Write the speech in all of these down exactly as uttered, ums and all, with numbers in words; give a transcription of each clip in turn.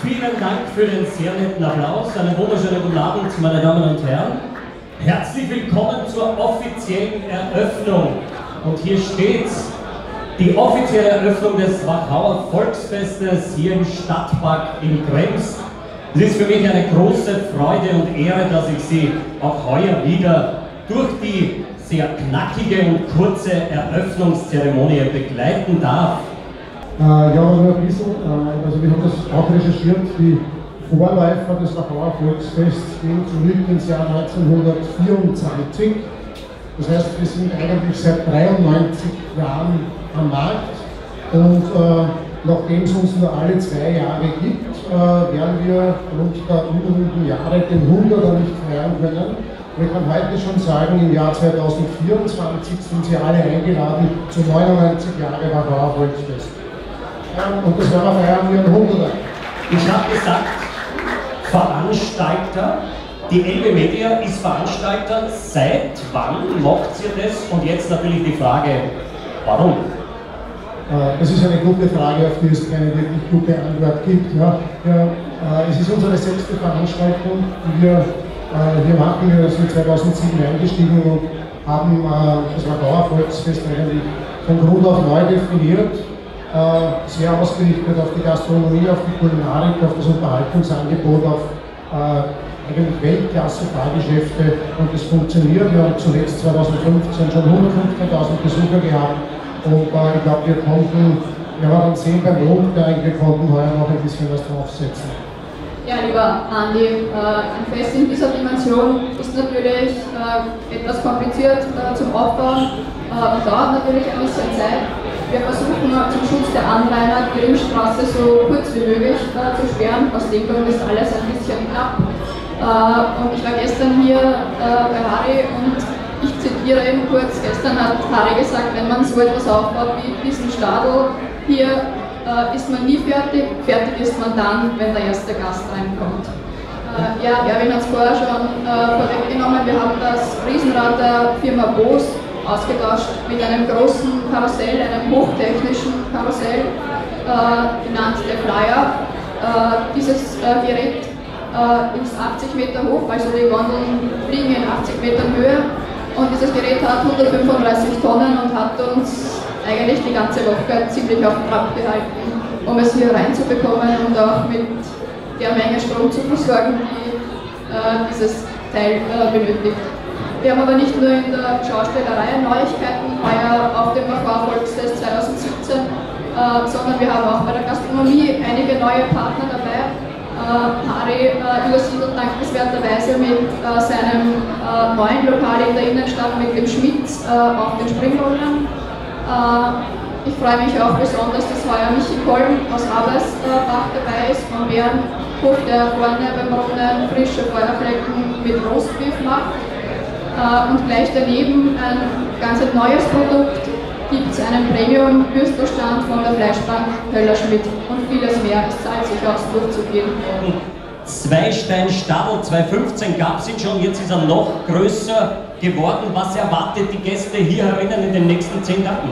Vielen Dank für den sehr netten Applaus. Einen wunderschönen guten Abend, meine Damen und Herren. Herzlich willkommen zur offiziellen Eröffnung. Und hier steht's, die offizielle Eröffnung des Wachauer Volksfestes hier im Stadtpark in Krems. Es ist für mich eine große Freude und Ehre, dass ich Sie auch heuer wieder durch die sehr knackige und kurze Eröffnungszeremonie begleiten darf. Äh, ja, nur ein bisschen, äh, also wir haben das auch recherchiert, die Vorläufer des Wachauer Volksfests gehen zurück ins Jahr neunzehnhundertvierundzwanzig. Das heißt, wir sind eigentlich seit dreiundneunzig Jahren am Markt und äh, nachdem es uns nur alle zwei Jahre gibt, äh, werden wir rund der übrigen Jahre den hunderter nicht feiern können. Wir können heute schon sagen, im Jahr zweitausendvierundzwanzig sind Sie alle eingeladen zu neunundneunzig Jahre Wachauer Volksfest. Ähm, und das werden wir feiern wie ein hunderter. Ich habe gesagt, Veranstalter. Die Elbe Media ist Veranstalter. Seit wann macht ihr das? Und jetzt natürlich die Frage, warum? Das ist eine gute Frage, auf die es keine wirklich gute Antwort gibt. Ja, ja, es ist unsere sechste Veranstaltung, die wir äh, hier machen. Wir sind zweitausendsieben eingestiegen und haben äh, das Wachauer Volksfest eigentlich von Grund auf neu definiert. Äh, sehr ausgerichtet auf die Gastronomie, auf die Kulinarik, auf das Unterhaltungsangebot, auf äh, eigentlich Weltklasse-Fahrgeschäfte, und es funktioniert. Wir haben zuletzt zweitausendfünfzehn schon hundertfünfzehntausend Besucher gehabt und äh, ich glaube, wir konnten, wir werden sehen beim Lob, wir konnten heuer noch ein bisschen was draufsetzen. Ja, lieber Andi, äh, ein Fest in dieser Dimension ist natürlich äh, etwas kompliziert äh, zum Aufbauen äh, und dauert natürlich ein bisschen Zeit. Wir versuchen äh, zum Schutz der Anrainer die Ringstraße so kurz wie möglich äh, zu sperren. Aus dem Grund ist alles ein bisschen knapp. Uh, und ich war gestern hier uh, bei Harry und ich zitiere eben kurz, gestern hat Harry gesagt, wenn man so etwas aufbaut wie diesen Stadel hier, uh, ist man nie fertig, fertig ist man dann, wenn der erste Gast reinkommt. Uh, ja, Erwin hat es vorher schon uh, vorweggenommen, wir haben das Riesenrad der Firma Bose ausgetauscht mit einem großen Karussell, einem hochtechnischen Karussell, uh, genannt der Flyer. Uh, dieses uh, Gerät Uh, ist achtzig Meter hoch, also die Gondeln fliegen in achtzig Metern Höhe, und dieses Gerät hat hundertfünfunddreißig Tonnen und hat uns eigentlich die ganze Woche ziemlich auf Trab gehalten, um es hier reinzubekommen und auch mit der Menge Strom zu versorgen, die uh, dieses Teil uh, benötigt. Wir haben aber nicht nur in der Schauspielerei Neuigkeiten heuer auf dem Wachauer Volksfest zweitausendsiebzehn, uh, sondern wir haben auch bei der Gastronomie einige neue Partner dabei. Uh, Harry uh, übersiedelt dankenswerterweise mit uh, seinem uh, neuen Lokal in der Innenstadt, mit dem Schmitz, uh, auf den Springrollern. Uh, ich freue mich auch besonders, dass heuer Michi Kolm aus Abersbach uh, dabei ist, von Bärenhof, der vorne beim Brunnen frische Feuerflecken mit Roastbeef macht. Uh, und gleich daneben ein ganz ein neues Produkt gibt es einen Premium-Würstelstand von der Fleischbank Höller-Schmidt und vieles mehr. Es zahlt sich aus, durchzugehen. Zweistein Stadel zweitausendfünfzehn gab es ihn schon, jetzt ist er noch größer geworden. Was erwartet die Gäste hier herinnen in den nächsten zehn Tagen?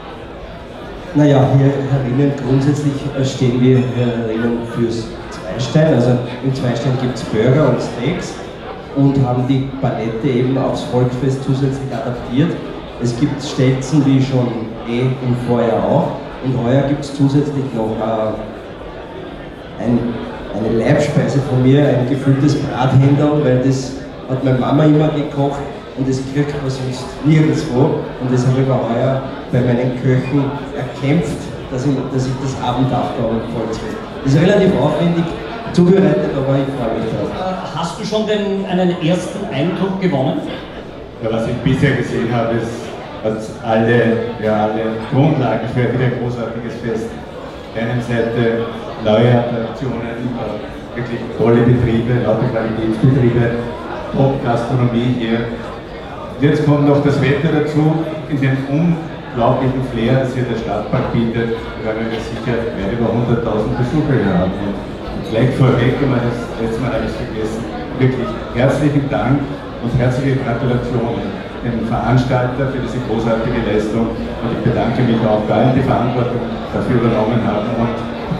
Naja, hier herinnen grundsätzlich stehen wir hier herinnen fürs Zweistein. Also im Zweistein gibt es Burger und Steaks und haben die Palette eben aufs Volksfest zusätzlich adaptiert. Es gibt Stelzen wie schon eh im Vorjahr auch, und heuer gibt es zusätzlich noch äh, ein, eine Leibspeise von mir, ein gefülltes Brathändel, weil das hat meine Mama immer gekocht und das kriegt man sonst nirgendwo, und das habe ich mir heuer bei meinen Köchen erkämpft, dass ich, dass ich das Abend aufbauen wollte. Das ist relativ aufwendig zubereitet, aber ich freue mich drauf. Hast du schon den, einen ersten Eindruck gewonnen? Ja, was ich bisher gesehen habe, ist, hat alle, ja, alle Grundlagen für ein wieder großartiges Fest. Auf der einen Seite neue Attraktionen, wirklich tolle Betriebe, lauter Qualitätsbetriebe, Top-Gastronomie hier. Und jetzt kommt noch das Wetter dazu, in dem unglaublichen Flair, das hier der Stadtpark bietet. Wir werden ja sicher weit über hunderttausend Besucher hier haben. Und gleich vorweg, wenn man das letzte Mal alles vergessen, wirklich herzlichen Dank und herzliche Gratulation dem Veranstalter für diese großartige Leistung, und ich bedanke mich auch bei allen, die Verantwortung dafür übernommen haben, und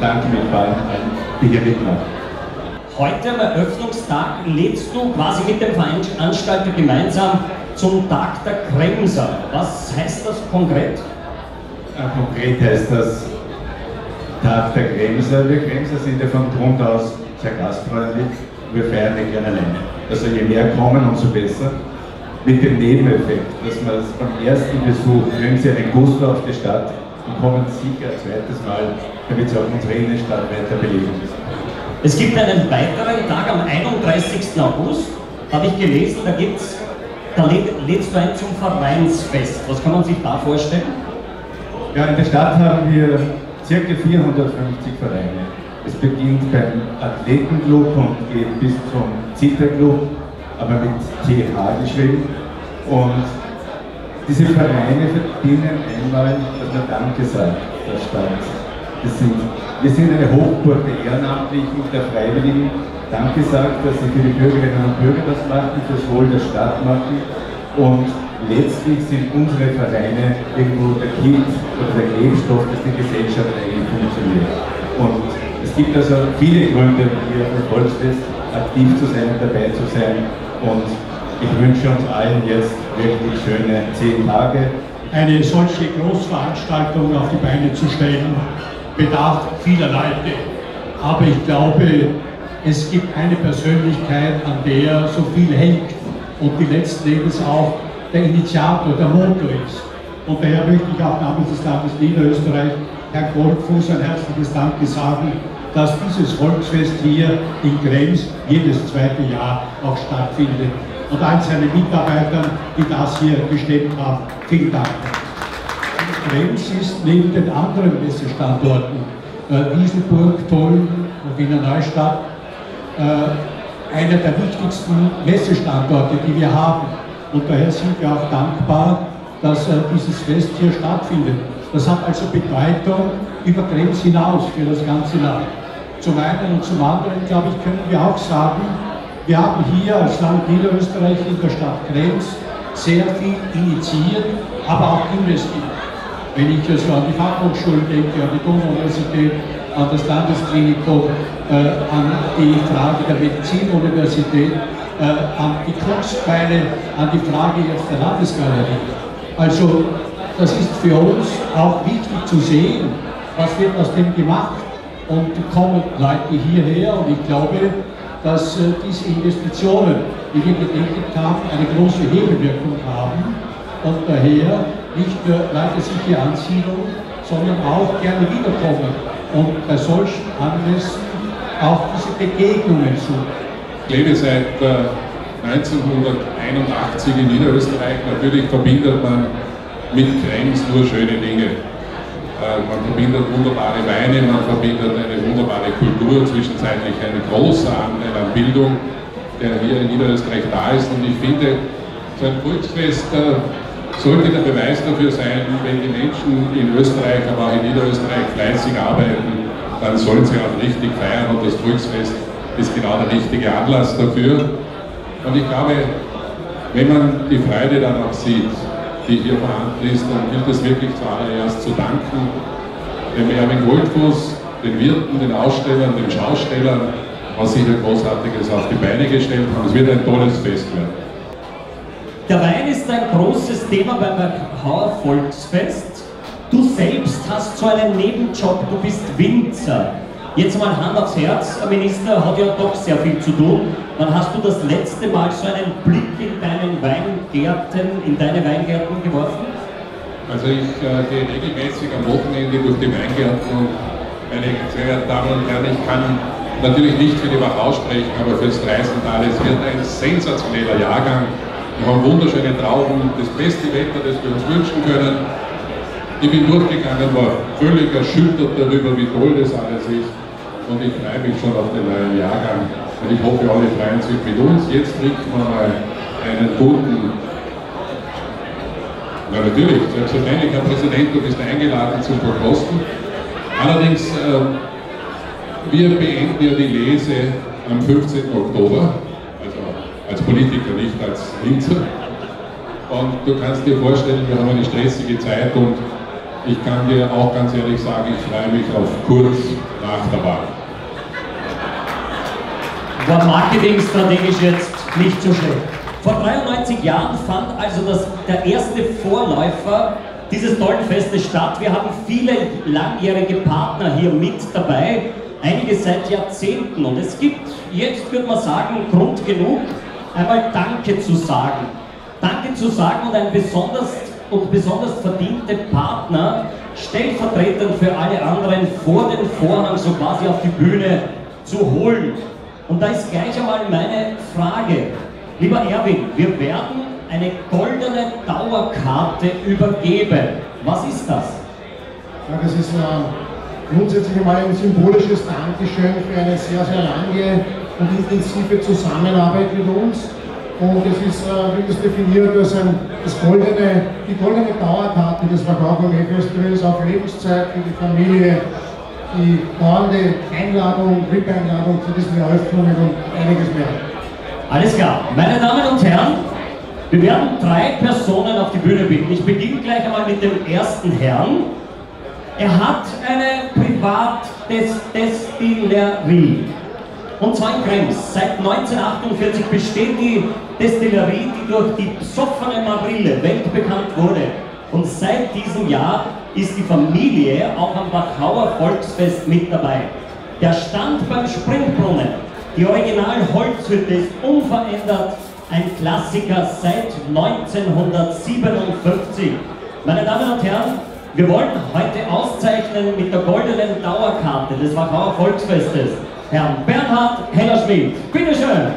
bedanke mich bei allen, die hier mitmachen. Heute am Eröffnungstag lädst du quasi mit dem Veranstalter gemeinsam zum Tag der Kremser. Was heißt das konkret? Ja, konkret heißt das Tag der Kremser. Wir Kremser sind ja von Grund aus sehr gastfreundlich. Wir feiern nicht gerne alleine. Also je mehr kommen, umso besser. Mit dem Nebeneffekt, dass man beim ersten Besuch kriegen Sie einen Gusto auf die Stadt und kommen sicher ein zweites Mal, damit Sie auch unsere Innenstadt weiter beleben. Es gibt einen weiteren Tag am einunddreißigsten August, habe ich gelesen, da gibt's, da lädst du ein zum Vereinsfest. Was kann man sich da vorstellen? Ja, in der Stadt haben wir ca. vierhundertfünfzig Vereine. Es beginnt beim Athletenclub und geht bis zum Zitterclub, aber mit T H geschrieben. Und diese Vereine verdienen einmal, dass man Danke sagt der Stadt. Das sind, wir sind eine Hochburg der Ehrenamtlichen und der Freiwilligen. Danke sagt, dass sie für die Bürgerinnen und Bürger das machen, fürs Wohl der Stadt machen. Und letztlich sind unsere Vereine irgendwo der Kitt oder der Klebstoff, dass die Gesellschaft eigentlich funktioniert. Und es gibt also viele Gründe, hier beim Volksfest aktiv zu sein und dabei zu sein. Und ich wünsche uns allen jetzt wirklich schöne zehn Tage. Eine solche Großveranstaltung auf die Beine zu stellen, bedarf vieler Leute. Aber ich glaube, es gibt eine Persönlichkeit, an der so viel hängt und die letzten Endes auch der Initiator, der Motor ist. Und daher möchte ich auch namens des Landes Niederösterreich Herrn Goldfuß ein herzliches Danke sagen, dass dieses Volksfest hier in Krems jedes zweite Jahr auch stattfindet. Und allen seinen Mitarbeitern, die das hier gestemmt haben, vielen Dank. Krems ist neben den anderen Messestandorten, äh, Wieselburg, Tolln und Wiener Neustadt, äh, einer der wichtigsten Messestandorte, die wir haben. Und daher sind wir auch dankbar, dass äh, dieses Fest hier stattfindet. Das hat also Bedeutung über Krems hinaus für das ganze Land. Zum einen und zum anderen, glaube ich, können wir auch sagen, wir haben hier als Land Niederösterreich in der Stadt Krems sehr viel initiiert, aber auch investiert. Wenn ich also an die Fachhochschulen denke, an die Donau-Universität, an das Landesklinikum, äh, an die Frage der Medizinuniversität, äh, an die Kunstbeine, an die Frage jetzt der Landesgalerie. Also das ist für uns auch wichtig zu sehen, was wird aus dem gemacht. Und kommen Leute hierher und ich glaube, dass äh, diese Investitionen, die wir getätigt haben, eine große Hebelwirkung haben und daher nicht nur Leute sich hier ansiedeln, sondern auch gerne wiederkommen und bei solchen Anlässen auch diese Begegnungen suchen. Ich lebe seit äh, neunzehnhunderteinundachtzig in Niederösterreich. Natürlich verbindet man mit Krems nur schöne Dinge. Man verbindet wunderbare Weine, man verbindet eine wunderbare Kultur, zwischenzeitlich ein großer Anteil an Bildung, der hier in Niederösterreich da ist. Und ich finde, so ein Volksfest äh, sollte der Beweis dafür sein, wenn die Menschen in Österreich, aber auch in Niederösterreich fleißig arbeiten, dann sollen sie auch richtig feiern und das Volksfest ist genau der richtige Anlass dafür. Und ich glaube, wenn man die Freude dann auch sieht, die hier vorhanden ist, dann gilt es wirklich zuallererst zu danken dem Erwin Goldfuß, den Wirten, den Ausstellern, den Schaustellern, was sie hier Großartiges auf die Beine gestellt haben. Es wird ein tolles Fest werden. Der Wein ist ein großes Thema beim Berghauer Volksfest. Du selbst hast so einen Nebenjob, du bist Winzer. Jetzt mal Hand aufs Herz, der Minister hat ja doch sehr viel zu tun. Wann hast du das letzte Mal so einen Blick in deinen Weingärten, in deine Weingärten geworfen? Also ich äh, gehe regelmäßig am Wochenende durch die Weingärten und meine sehr verehrten Damen und Herren, ich kann natürlich nicht für die Wachau sprechen, aber für das Dreisental. Es wird ein sensationeller Jahrgang. Wir haben wunderschöne Trauben, das beste Wetter, das wir uns wünschen können. Ich bin durchgegangen, war völlig erschüttert darüber, wie toll das alles ist. Und ich freue mich schon auf den neuen Jahrgang. Und ich hoffe, alle freuen sich mit uns. Jetzt trinken wir mal einen guten. Ja, natürlich, selbstverständlich, Herr Präsident, du bist eingeladen zum Verkosten. Allerdings, äh, wir beenden ja die Lese am fünfzehnten Oktober, also als Politiker, nicht als Winzer. Und du kannst dir vorstellen, wir haben eine stressige Zeit und ich kann dir auch ganz ehrlich sagen, ich freue mich auf kurz nach der Wahl. War marketingstrategisch jetzt nicht so schlecht. Vor dreiundneunzig Jahren fand also das, der erste Vorläufer dieses tollen Festes statt. Wir haben viele langjährige Partner hier mit dabei, einige seit Jahrzehnten. Und es gibt jetzt, würde man sagen, Grund genug, einmal Danke zu sagen. Danke zu sagen und ein besonders und besonders verdiente Partner stellvertretend für alle anderen vor den Vorhang so quasi auf die Bühne zu holen. Und da ist gleich einmal meine Frage. Lieber Erwin, wir werden eine goldene Dauerkarte übergeben. Was ist das? Ja, das ist äh, grundsätzlich einmal ein symbolisches Dankeschön für eine sehr, sehr lange und intensive Zusammenarbeit mit uns. Und es ist, äh, wie das definiert, als ein, das goldene, die goldene Dauerkarte des Wachau Gourmet Festivals auf Lebenszeit für die Familie, die dauernde Einladung, V I P-Einladung zu diesen Eröffnungen und einiges mehr. Alles klar. Meine Damen und Herren, wir werden drei Personen auf die Bühne bitten. Ich beginne gleich einmal mit dem ersten Herrn. Er hat eine Privatdestillerie. Und zwar in Krems. Seit neunzehnhundertachtundvierzig besteht die Destillerie, die durch die psoffene Marille weltbekannt wurde. Und seit diesem Jahr ist die Familie auch am Wachauer Volksfest mit dabei. Der Stand beim Springbrunnen, die Original-Holzhütte, ist unverändert ein Klassiker seit neunzehnhundertsiebenundfünfzig. Meine Damen und Herren, wir wollen heute auszeichnen mit der goldenen Dauerkarte des Wachauer Volksfestes Herrn Bernhard Hellerschmidt. Bitteschön!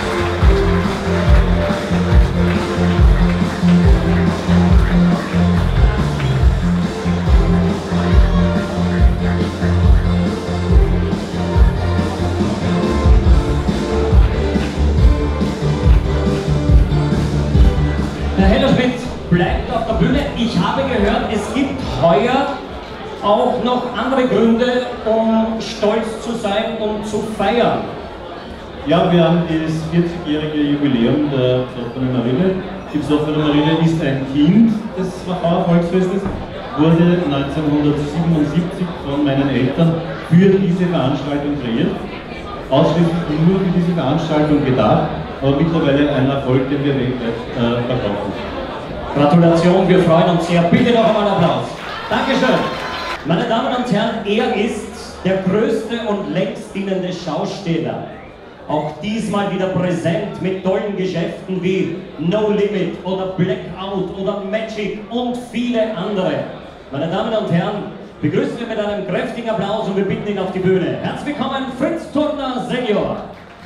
Herr Hellerschmidt bleibt auf der Bühne. Ich habe gehört, es gibt heuer auch noch andere Gründe, um stolz zu sein und zu feiern. Ja, wir haben das vierzigjährige Jubiläum der Psoffene Marille. Die Psoffene Marille ist ein Kind des Wachauer Volksfestes, wurde neunzehnhundertsiebenundsiebzig von meinen Eltern für diese Veranstaltung kreiert. Ausschließlich nur für diese Veranstaltung gedacht, aber mittlerweile ein Erfolg, den wir weltweit äh, verkaufen. Gratulation, wir freuen uns sehr. Bitte noch einmal Applaus. Dankeschön. Meine Damen und Herren, er ist der größte und längst dienende Schausteller. Auch diesmal wieder präsent mit tollen Geschäften wie No Limit oder Blackout oder Magic und viele andere. Meine Damen und Herren, begrüßen wir mit einem kräftigen Applaus und wir bitten ihn auf die Bühne. Herzlich willkommen, Fritz Turner Senior.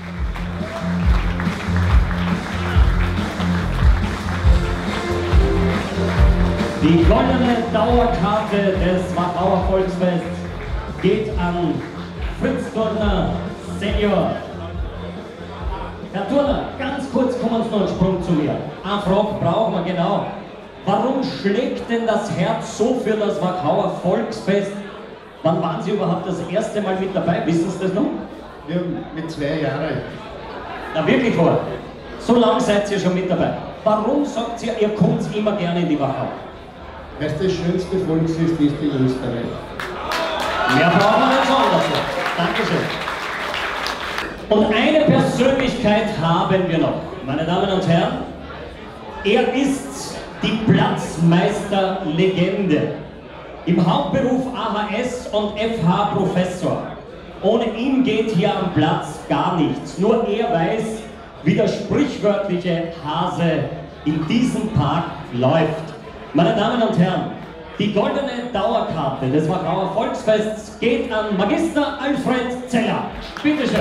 Die goldene Dauerkarte des Wachauer Volksfests geht an Fritz Turner Senior. Herr Turner, ganz kurz kommen Sie noch einen Sprung zu mir. Eine Frage brauchen wir genau. Warum schlägt denn das Herz so für das Wachauer Volksfest? Wann waren Sie überhaupt das erste Mal mit dabei? Wissen Sie das noch? Ja, mit zwei Jahren. Na wirklich wahr? So lange seid ihr schon mit dabei. Warum sagt ihr, ihr kommt immer gerne in die Wachau? Weil es das schönste Volksfest ist in Österreich. Mehr brauchen wir nicht sagen dazu. Dankeschön. Und eine Persönlichkeit haben wir noch, meine Damen und Herren. Er ist die Platzmeister-Legende. Im Hauptberuf A H S und F H-Professor. Ohne ihn geht hier am Platz gar nichts. Nur er weiß, wie der sprichwörtliche Hase in diesem Park läuft. Meine Damen und Herren, die goldene Dauerkarte des Wachauer Volksfests geht an Magister Alfred Zeller. Bitteschön.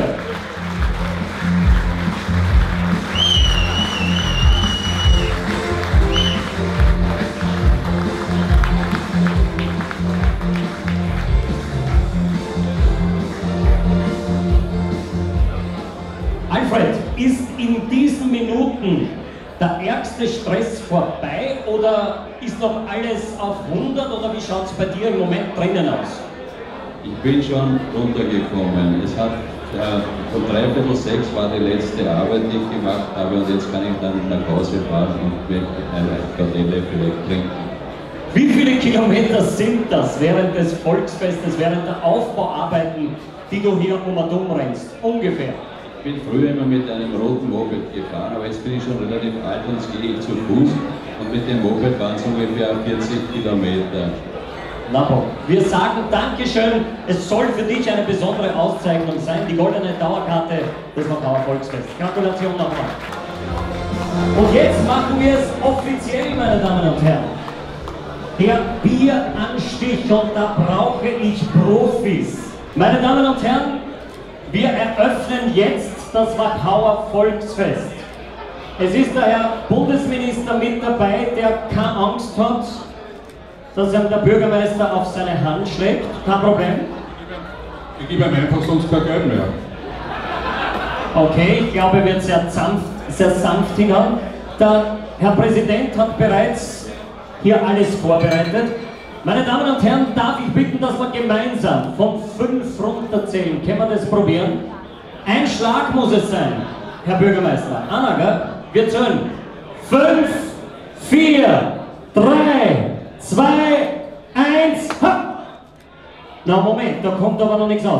Alfred, ist in diesen Minuten der ärgste Stress vorbei oder ist noch alles auf hundert oder wie schaut es bei dir im Moment drinnen aus? Ich bin schon runtergekommen. Es hat äh, um dreiviertel sechs war die letzte Arbeit, die ich gemacht habe und jetzt kann ich dann nach Hause fahren und eine Gardelle vielleicht trinken. Wie viele Kilometer sind das während des Volksfestes, während der Aufbauarbeiten, die du hier um und um rennst? Ungefähr. Ich bin früher immer mit einem roten Moped gefahren, aber jetzt bin ich schon relativ alt und jetzt gehe ich zu Fuß. Und mit dem Moped waren es ungefähr vierzig Kilometer. Lapo, wir sagen Dankeschön. Es soll für dich eine besondere Auszeichnung sein, die goldene Dauerkarte des Wachauer Volksfests. Gratulation nochmal. Und jetzt machen wir es offiziell, meine Damen und Herren. Der Bieranstich, und da brauche ich Profis. Meine Damen und Herren, wir eröffnen jetzt das Wachauer Volksfest. Es ist der Herr Bundesminister mit dabei, der keine Angst hat, dass ihm der Bürgermeister auf seine Hand schlägt. Kein Problem. Ich gebe ihm einfach sonst kein Geld mehr. Okay, ich glaube, er wird sehr sanft, sehr sanft hinhauen. Der Herr Präsident hat bereits hier alles vorbereitet. Meine Damen und Herren, darf ich bitten, dass wir gemeinsam von fünf runterzählen. Können wir das probieren? Ein Schlag muss es sein, Herr Bürgermeister. Anna, gell? Wir zählen. Fünf, vier, drei, zwei, eins, ha! Na Moment, da kommt aber noch nichts raus.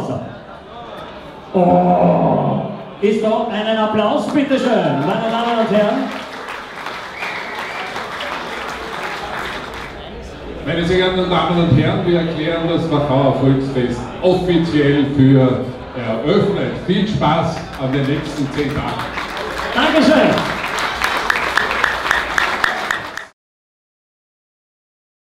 Oh! Ist da einen Applaus, bitteschön, meine Damen und Herren. Meine sehr geehrten Damen und Herren, wir erklären das Wachauer Volksfest offiziell für eröffnet. Viel Spaß an den nächsten zehn Tagen. Dankeschön.